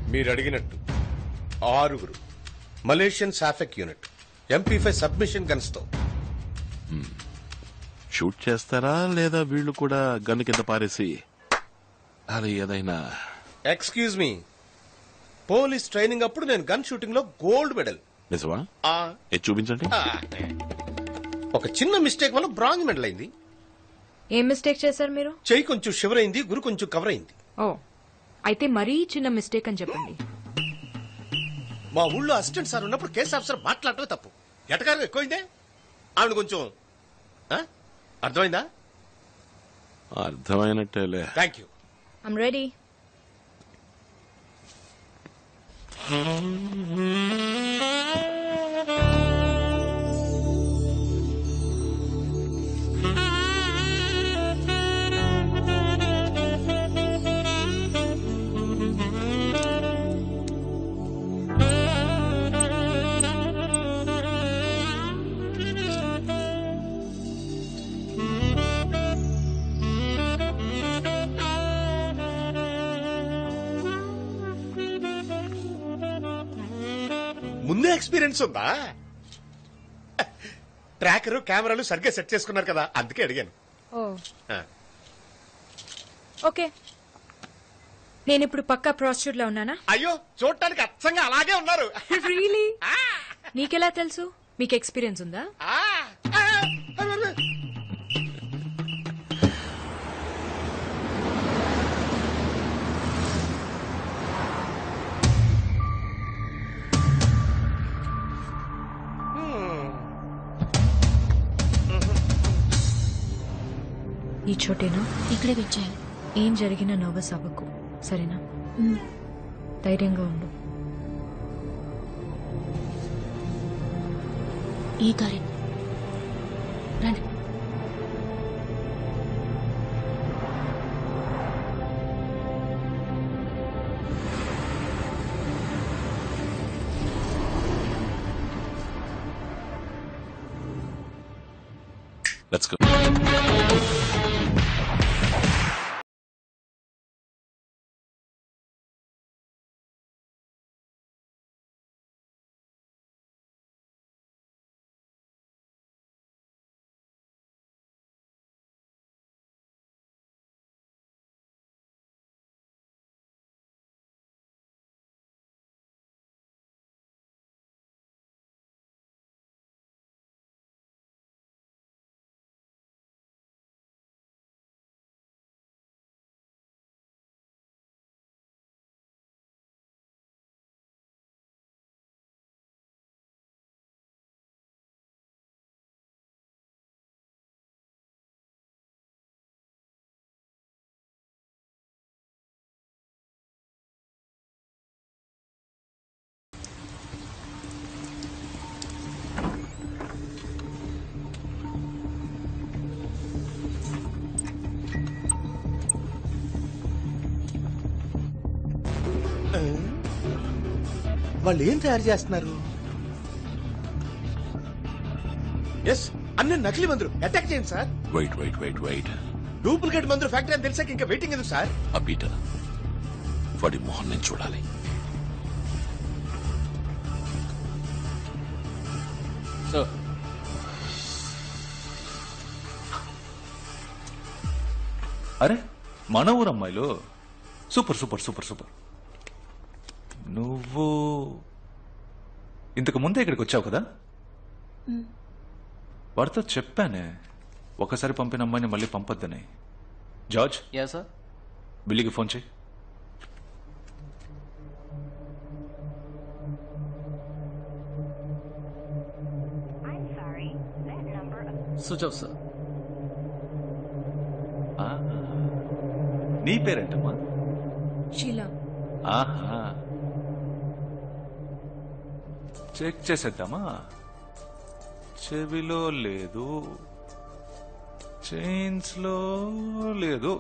మీరు అడిగినట్టు 6 మలేషియన్ సాఫెక్ యూనిట్ MP5 సబ్మిషన్ గన్స్ తో. షూట్ చేస్తారా లేదా వీళ్ళు కూడా గన్ను కింద పారేసి అది ఏదైనా? ఎక్స్క్యూజ్ మీ, పోలీస్ ట్రైనింగ్ అప్పుడు నేను గన్ షూటింగ్ లో గోల్డ్ మెడల్. నిజమా? ఇది చూపించండి. ఒక చిన్న మిస్టేక్ వల్ల బ్రాంజ్ మెడల్ అయింది. ఏం మిస్టేక్ చేశారు మీరు? చెయ్యి కొంచెం షివర్ అయింది, గురు కొంచెం కవర్ అయింది. ఓ, అయితే మరీ చిన్న మిస్టేక్ అని చెప్పండి. మా ఊళ్ళో అసిస్టెంట్ సార్ ఉన్నప్పుడు కేసు ఆఫీసర్ మాట్లాడటమే తప్పు. ఎటకారం ఎక్కువైందే. ఆవిడ కొంచెం అర్థమైందా? అర్థమైనట్టేలే. Thank you. I'm ready. ముందే ఎక్స్పీరియన్స్ ఉందా? ట్రాకర్ కెమెరాలు సరిగ్గా సెట్ చేసుకున్నారు కదా, అందుకే అడిగాను. ఓకే, నేను ఇప్పుడు పక్కా ప్రాస్టిట్యూట్ లో ఉన్నానా? అయ్యో, చూడటానికి అచ్చంగా అలాగే ఉన్నారు. రియలీ? నీకెలా తెలుసు? మీకు ఎక్స్పీరియన్స్ ఉందా? ఈ చోటేనా? ఇక్కడే వచ్చాను. ఏం జరిగినా నర్వస్ అవ్వకు, సరేనా? ధైర్యంగా ఉండు. ఈ కారే రండి. Let's go. వాళ్ళు ఏం తయారు చేస్తున్నారు? ఎస్, అన్ని నకిలీ మందులు. అటాక్ చేయండి సార్. వెయిట్. డూప్లికేట్ మందులు ఫ్యాక్టరీ అని తెలిసాక ఇంకా వెయిటింగ్ ఎందుకు సార్? ఆ పీటర్ వాడి మొహం నేను చూడాలి. సార్, అరే మన ఊరు అమ్మాయిలు. సూపర్. నువ్వు ఇంతకు ముందే ఇక్కడికి వచ్చావు కదా? వాడితో చెప్పానే ఒకసారి పంపిన అమ్మాయిని మళ్ళీ పంపొద్దని. జార్జ్, సార్, బిల్లీకి ఫోన్ చేయి. Switch off sir. నీ పేరేంటమ్మా? షీలా. ఆహా, చెక్ చేసేద్దామా? చెవిలో లేదు, చైన్స్ లో లేదు,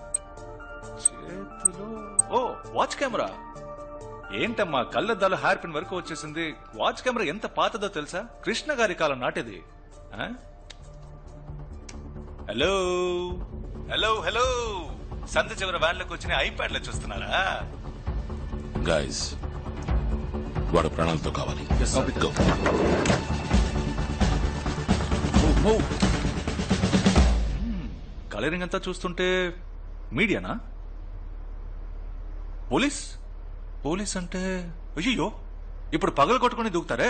చేతిలో ఓ వాచ్ కెమెరా. ఏంటమ్మా కళ్ళద్దాలు హెయిర్ పిన్ వరకు వచ్చేసింది. వాచ్ కెమెరా ఎంత పాతదో తెలుసా? కృష్ణ గారి కాలం నాటిది. హలో హలో హలో, సంత చివరి వ్యాన్లోకి వచ్చిన ఐప్యాడ్ లో చూస్తున్నారా? గాయస్ వాడు ప్రాణాలతో కావాలి. Go. కలరింగ్ అంతా చూస్తుంటే మీడియానా? పోలీస్ పోలీస్ అంటే అయ్యో ఇప్పుడు పగలు కొట్టుకుని దూకుతారే.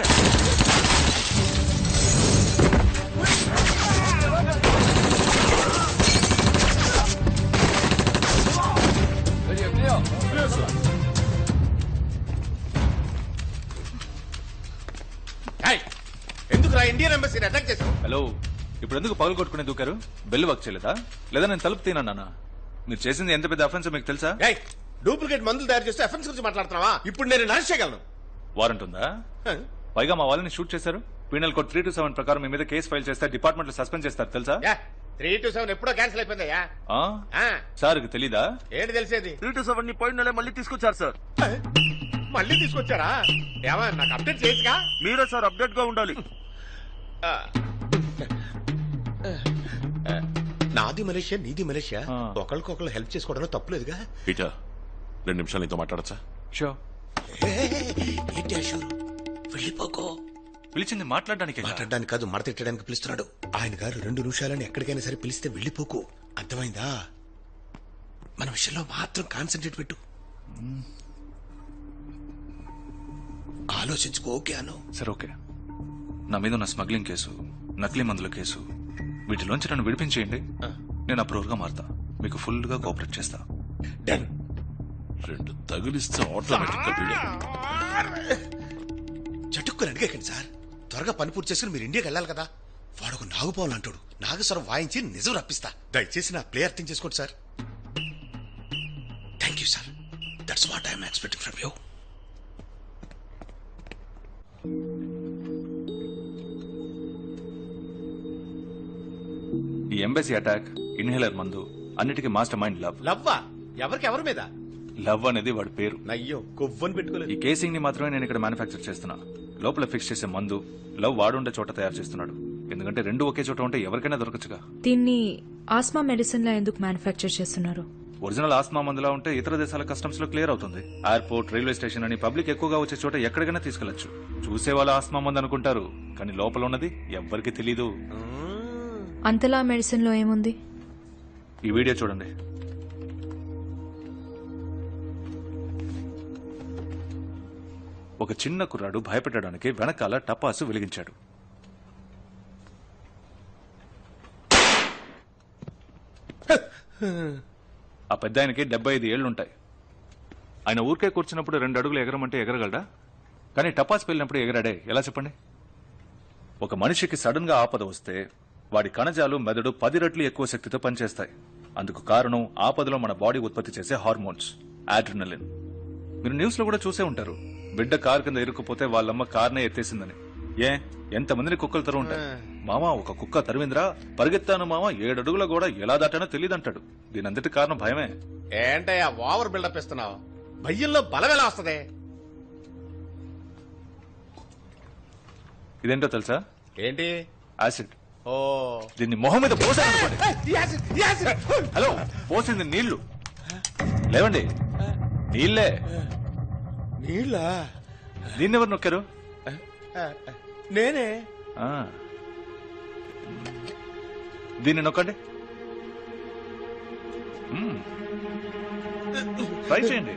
ఎందుకు రా ఇండియన్ ఎంబసీని అటాక్ చేశావు? హలో, ఇప్పుడు ఎందుకు పగలు కొట్టుకుని దూకారు? బెల్ వర్క్ చేయలేదా? లేదా నేను తలుపు తినన్నా? మీరు చేసింది ఎంత పెద్ద అఫెన్స్ మీకు తెలుసా? డూప్లికేట్ మందులు తయారు చేస్తే అఫెన్స్ గురించి మాట్లాడుతున్నావా? ఇప్పుడు నేను అరెస్ట్ చేయగలను. వారెంట్ ఉందా? పైగా మా వాళ్ళని షూట్ చేశారు. పీనల్ కోడ్ 327 ప్రకారం మీ మీద కేసు ఫైల్ చేస్తే డిపార్ట్మెంట్ లో సస్పెండ్ చేస్తారు తెలుసా? 327 ఎప్పుడో క్యాన్సిల్ అయిపోయిందయ్యా. సార్ తెలీదా? ఏంటి తెలిసేది? 327 ని పోయిన నెల మళ్ళీ తీసుకొచ్చారు సార్. మళ్ళీ తీసుకొచ్చారా? ఏమా నాకు అప్డేట్ చేయొచ్చుగా? మీరే సార్ అప్డేట్ గా ఉండాలి. నాది మలేషియా, నీది మలేషియా. ఒకరికొకరు హెల్ప్ చేసుకోవడంలో తప్పులేదుగా. పీటర్ 2 నిమిషాలు నీతో మాట్లాడచ్చా? షో ఏంటి అశూరు? వెళ్ళిపోకో. పిలిచింది మాట్లాడడానికి. మాట్లాడడానికి కాదు, మడత తిట్టడానికి పిలుస్తున్నాడు. ఆయన గారు 2 నిమిషాలని ఎక్కడికైనా సరే పిలిస్తే వెళ్ళిపోకు. అర్థమైందా? మన విషయంలో మాత్రం కాన్సన్ట్రేట్ పెట్టు. ఆలోచించుకో. ఓకే అను. సరే ఓకే. నా మీద ఉన్న స్మగ్లింగ్ కేసు, నకిలీ మందుల కేసు, వీటిలోంచి నన్ను విడిపించేయండి. నేను అప్రూవర్ గా మారుతా. మీకు ఫుల్ గా కోఆపరేట్ చేస్తా. డన్. 2 తగిలిస్తే ఆటోమేటిక్ గా వీడే. చటుక్కుని అడిగేకండి సార్. త్వరగా పని పూర్తి చేసుకుని మీరు ఇండియాకి వెళ్ళాలి కదా. వాడు ఒక నాగుపావులు అంటాడు. నాగస్వరం వాయించి నిజం రప్పిస్తా. దయచేసి నా ప్లే అర్థం చేసుకోండి sir. Thank you sir. That's what I'm expecting from you. ఈ ఎంబసీ అటాక్, ఇన్హేలర్ మందు, అన్నిటికీ మాస్టర్ మైండ్ లవ్. లవ్వా? ఎవరికి ఎవరి మీద? లవ్ అనేది వాడి పేరు. అయ్యో కొవ్వని పెట్టుకోలేదు. ఈ కేసింగ్ ని మాత్రమే నేను ఇక్కడ మ్యానుఫ్యాక్చర్ చేస్తున్నా. లోపల ఫిక్స్ చేసే మందు లవ్ వాడుండే చోట తయారు చేస్తున్నాడు. ఎందుకంటే 2 ఒకే చోట ఉంటే ఎవరికైనా దొరకచ్చుగా. దీన్ని ఆస్మా మెడిసిన్ లా ఎందుకు మ్యానుఫ్యాక్చర్ చేస్తున్నారు? ఒరిజినల్ ఆస్మా మందులా ఉంటే ఇతర దేశాల కస్టమ్స్ లో క్లియర్ అవుతుంది. ఎయిర్పోర్ట్, రైల్వే స్టేషన్ అని పబ్లిక్ ఎక్కువగా వచ్చే చోట ఎక్కడికైనా తీసుకెళ్లొచ్చు. చూసే వాళ్ళు ఆస్మా మందు అనుకుంటారు, కానీ లోపల ఉన్నది ఎవ్వరికి తెలీదు. అంతలా మెడిసిన్ లో ఏముంది? ఈ వీడియో చూడండి. ఒక చిన్న కుర్రాడు భయపెట్టడానికి వెనకాల టపాసు వెలిగించాడు. ఆ పెద్ద ఆయనకి 75 ఏళ్లుంటాయి. ఆయన ఊరికే కూర్చున్నప్పుడు 2 అడుగులు ఎగరమంటే ఎగరగలడా? కానీ టపాసు వెళ్ళినప్పుడు ఎగరాడే ఎలా చెప్పండి? ఒక మనిషికి సడన్ గా ఆపద వస్తే వాడి కణజాలు, మెదడు 10 రెట్లు ఎక్కువ శక్తితో పనిచేస్తాయి. అందుకు కారణం ఆపదలో మన బాడీ ఉత్పత్తి చేసే హార్మోన్స్, అడ్రినలిన్. మీరు న్యూస్ లో కూడా చూసే ఉంటారు, బిడ్డ కారు కింద ఇరుక్కుపోతే వాళ్ళమ్మ కార్నే ఎత్తేసిందని. ఎంతమందిని కుక్కలు తరువు ఉంటాయి. మామ ఒక కుక్క తరివిందిరా, పరిగెత్తాను మామ 7 అడుగుల కూడా ఎలా దాటానో తెలియదంటాడు. దీనంతటి కారణం భయమే. ఏంటయ్యా ఓవర్ బిల్డప్ ఇస్తున్నావు? భయ్యంలో బలం ఎలా వస్తుంది? ఇదేంటో తెలుసా? ఏంటి? యాసిడ్. ఓ, దీన్ని మొహం మీద పోసాను. హలో, పోసింది నీళ్లు. లేవండి, నీళ్లే. నీళ్ళ? దీన్నెవరు నొక్కారు? నేనే. దీన్ని నొక్కండి. ట్రై చేయండి.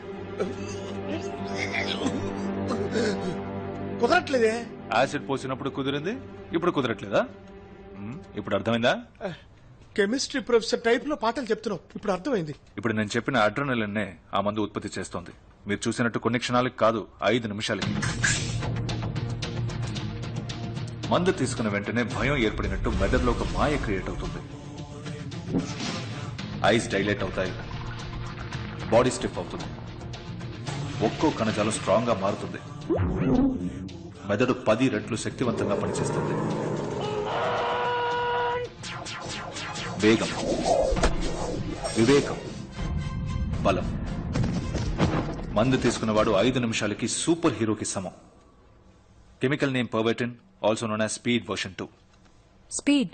కుదరట్లేదే. యాసిడ్ పోసినప్పుడు కుదిరింది, ఇప్పుడు కుదరట్లేదా? ఇప్పుడు అర్థమైందా? కెమిస్ట్రీ ప్రొఫెసర్ టైప్ లో పాఠాలు చెప్తున్నావు. ఇప్పుడు అర్థమైంది. ఇప్పుడు నేను చెప్పిన అడ్రినలిన్ ఆ మందు ఉత్పత్తి చేస్తోంది. మీరు చూసినట్టు కొన్ని క్షణాలకి కాదు, 5 నిమిషాలకి. మందు తీసుకున్న వెంటనే భయం ఏర్పడినట్టు మెదడులో ఒక మాయ క్రియేట్ అవుతుంది. ఐస్ డైలేట్ అవుతాయి, బాడీ స్టిఫ్ అవుతుంది, ఒక్కో కణజాలం స్ట్రాంగ్ గా మారుతుంది, మెదడు 10 రెట్లు శక్తివంతంగా పనిచేస్తుంది. వేగం, వివేకం, బలం. మందు తీసుకున్నవాడు 5 నిమిషాలకి సూపర్ హీరోకి సమం. Chemical name Pervitin, also known as speed version 2. Speed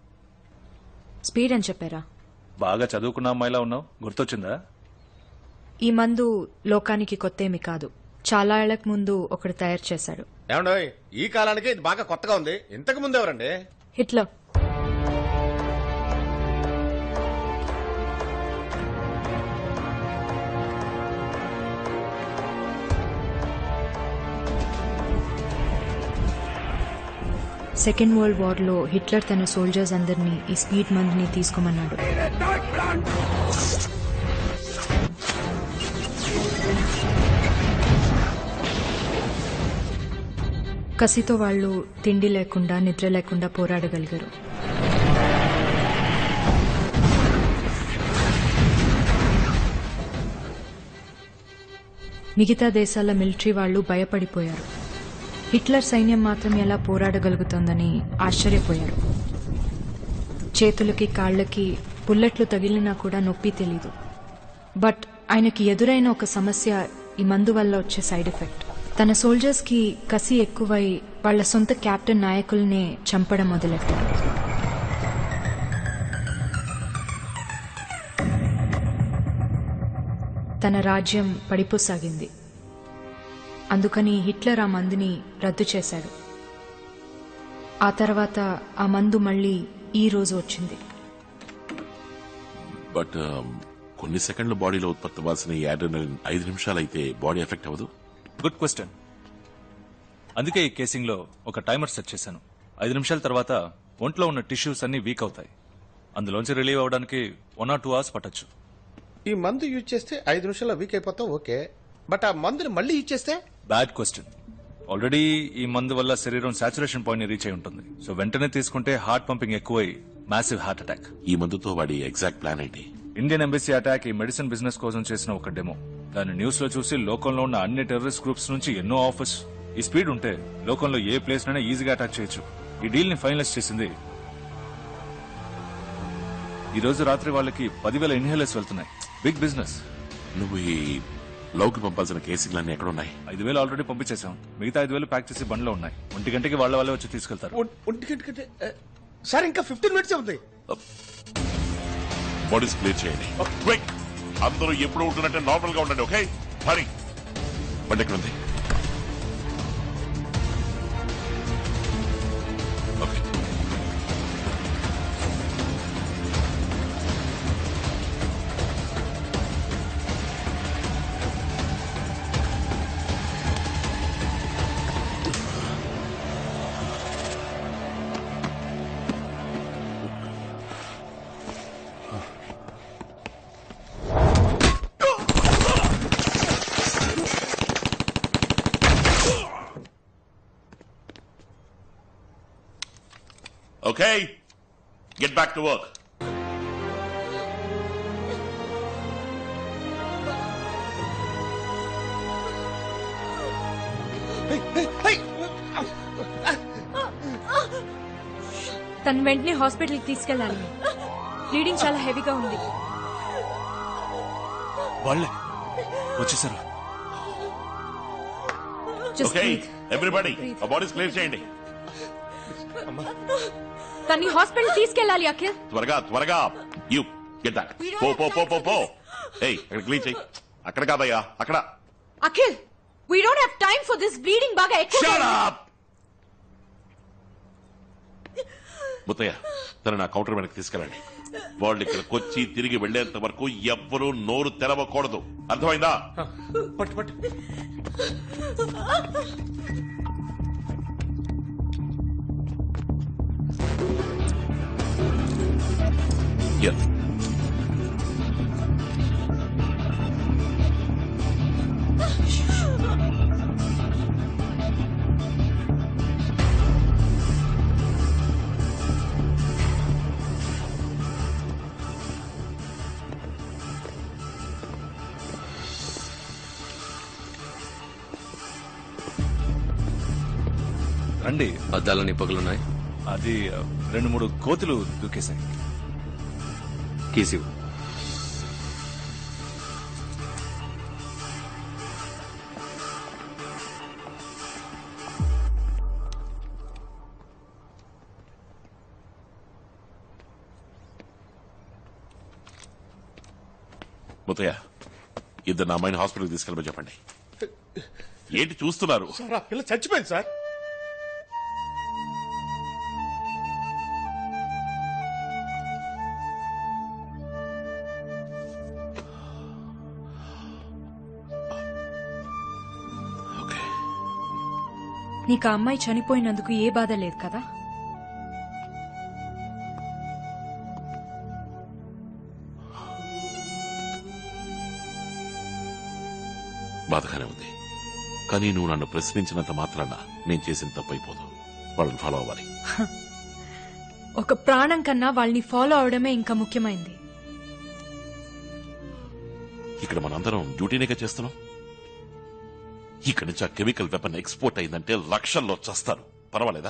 speed అని చెప్పారా? బాగా చదువుకున్న అమ్మాయిలా ఉన్నావు, గుర్తొచ్చిందా? ఈ మందు లోకానికి కొత్తేమి కాదు. చాలా ఏళ్లకు ముందు ఒకడు తయారు చేశాడు. ఏమండోయ్, ఈ కాలానికి ఇది బాగా కొత్తగా ఉంది. ఇంతకు ముందు ఎవరండి? హిట్లర్. సెకండ్ వరల్డ్ వార్ లో హిట్లర్ తన సోల్జర్స్ అందరినీ ఈ స్పీడ్ మందుని తీసుకోమన్నాడు. కసితో వాళ్ళు తిండి లేకుండా నిద్ర లేకుండా పోరాడగలిగారు. మిగతా దేశాల మిలిటరీ వాళ్ళు భయపడిపోయారు. హిట్లర్ సైన్యం మాత్రం ఎలా పోరాడగలుగుతోందని ఆశ్చర్యపోయారు. చేతులకి కాళ్లకి బుల్లెట్లు తగిలినా కూడా నొప్పి తెలీదు. బట్ ఆయనకి ఎదురైన ఒక సమస్య ఈ మందు వల్ల వచ్చే సైడ్ ఎఫెక్ట్. తన సోల్జర్స్ కి కసి ఎక్కువై వాళ్ల సొంత కెప్టెన్ నాయకుల్నే చంపడం మొదలెట్టారు. తన రాజ్యం పడిపోసాగింది. అందుకని హిట్లర్ ఆ మందుని రద్దు చేశాడు. ఆ తర్వాత ఆ మందు మళ్లీ ఈ రోజు వచ్చింది. బట్ కొన్ని సెకండ్ల బాడీలో ఉత్పత్తి అవ్వాల్సిన ఈ అడ్రినలిన్ 5 నిమిషాలైతే బాడీ ఎఫెక్ట్ అవ్వదు. Good question. అందుకే ఈ కేసింగ్ లో ఒక టైమర్ సెట్ చేశాను. 5 నిమిషాల తర్వాత ఒంట్లో ఉన్న టిష్యూస్ అన్ని వీక్ అవుతాయి. అందులోంచి రిలీవ్ అవడానికి 1 or 2 hours పట్టొచ్చు. ఈ మందు యూజ్ చేస్తే 5 నిమిషాల్లో వీక్ అయిపోతాం, ఓకే. బట్ ఆ మందుని మళ్ళీ యూజ్ చేస్తే? Bad question. ఆల్రెడీ ఈ మందు వల్ల శరీరం సాచురేషన్ పాయింట్ ని రీచ్ అయి ఉంటుంది. సో వెంటనే తీసుకుంటే హార్ట్ పంపింగ్ ఎక్కువై మ్యాసివ్ హార్ట్ అటాక్. ఈ మందుతో వాడి ఎగ్జాక్ట్ ప్లాన్ ఏంటి? ఇండియన్ ఎంబసీ అటాక్ ఈ మెడిసిన్ బిజినెస్ కోసం చేసిన ఒక డెమో. దాన్ని న్యూస్ లో చూసి లోకంలో ఉన్న అన్ని టెర్రరిస్ట్ గ్రూప్స్ నుంచి ఎన్నో ఆఫర్స్. ఈ స్పీడ్ ఉంటే లోకంలో ఏ ప్లేస్ నైనా ఈజీగా అటాక్ చేయొచ్చు. ఈ డీల్ ని ఫైనలైజ్ చేసింది ఈ రోజు రాత్రి. వాళ్ళకి 10,000 ఇన్హేలర్స్ వెళ్తున్నాయి. Big business. నువ్వు ఈ లోకి పంపాల్సిన కేసులన్నీ ఎక్కడ ఉన్నాయి? 5,000 ఆల్రెడీ పంపించేశాం. మిగతా 5,000 ప్యాక్ చేసి బండ్లో ఉన్నాయి. 1 గంటకి వాళ్ళే వచ్చి తీసుకెళ్తారు. 1 గంటకంటే సార్ ఇంకా 15 మినిట్స్ ఉంది. బాడీస్ క్లియర్ చేయండి. క్విక్. అందరూ ఎప్పుడు ఉంటున్నట్టే నార్మల్ గా ఉండండి. ఓకే, హరి. బండి ఎక్కడ ఉంది? Okay. Okay, get back to work. తను వెంటనే హాస్పిటల్కి తీసుకెళ్లాలి. బ్లీడింగ్ చాలా హెవీగా ఉంది. వాళ్ళే వచ్చేసారు. Okay, everybody, a body's clear చేయండి. తన్ని హాస్పిటల్ తీసుకెళ్లాలి. అఖిల్, త్వరగా. You get that. పో. ఏయ్, అక్కడ క్లీన్ చేయి. అక్కడ కాదయ్యా, అక్కడ. Akhil, we don't have time for this bleeding. బాగా ఎక్కువ. Shut up. ముత్తయ్య, తన నా కౌంటర్ వెనక్కి తీసుకెళ్ళండి. వాళ్ళు ఇక్కడికి వచ్చి తిరిగి వెళ్లేంత వరకు ఎవ్వరూ నోరు తెరవకూడదు. అర్థమైందా? పట్టు. Yes. రండి. అద్దాలని పగులున్నాయి. అది 2-3 కోతులు దూకేశాయి. కీసివ్. ముత్తయ్య, ఇద్దరు నా అమ్మాయిని హాస్పిటల్కి తీసుకెళ్ళమని చెప్పండి. ఏంటి చూస్తున్నారు? సార్ ఆ పిల్ల చచ్చిపోయింది సార్. ఓకే, నీకు ఆ అమ్మాయి చనిపోయినందుకు ఏ బాధ లేదు కదా? బాధగానే ఉంది. కానీ నువ్వు నన్ను ప్రశ్నించినంత మాత్రాన నేను చేసిన తప్పైపోదు. వాళ్ళని ఫాలో అవ్వాలి. ఒక ప్రాణం కన్నా వాళ్ళని ఫాలో అవడమే ఇంకా ముఖ్యమైంది. ఇక్కడ మనందరం డ్యూటీనేగా చేస్తున్నాం. ఇక్కడి నుంచి ఆ కెమికల్ వెపన్ ఎక్స్పోర్ట్ అయిందంటే లక్షల్లో చస్తారు. పర్వాలేదా?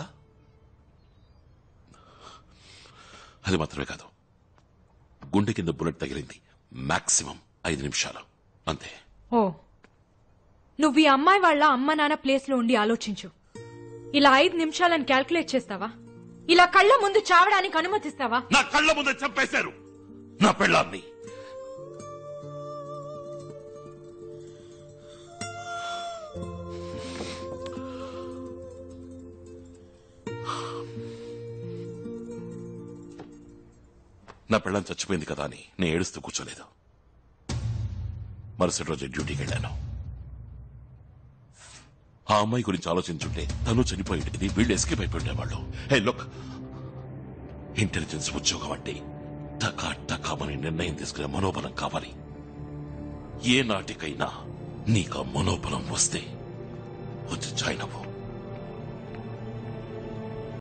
అది మాత్రమే కాదు, గుండె కింద బుల్లెట్ తగిలింది. మాక్సిమం 5 నిమిషాలు అంతే. ఓ, నువ్వు ఈ అమ్మాయి వాళ్ళ అమ్మ నాన్న ప్లేస్ లో ఉండి ఆలోచించు. ఇలా 5 నిమిషాలను క్యాల్కులేట్ చేస్తావా? ఇలా కళ్ళ ముందు చావడానికి అనుమతిస్తావా? నా కళ్ళ ముందే చంపేశారు నా పెళ్ళాన్ని. నా పెళ్ళాన్ని చచ్చిపోయింది కదా అని నేను ఏడుస్తూ కూర్చోలేదు. మరుసటి రోజు డ్యూటీకి వెళ్ళాను. ఆ అమ్మాయి గురించి ఆలోచించుంటే తను చనిపోయేది, వీళ్ళు ఎస్కేప్ అయిపోయి ఉండేవాళ్ళు. హే లుక్, ఇంటెలిజెన్స్ ఉద్యోగం అంటే టకా టకామని నిర్ణయం తీసుకునే మనోబలం కావాలి. ఏ నాటికైనా నీకు ఆ మనోబలం వస్తే వచ్చి జాయిన్ అవ్వు.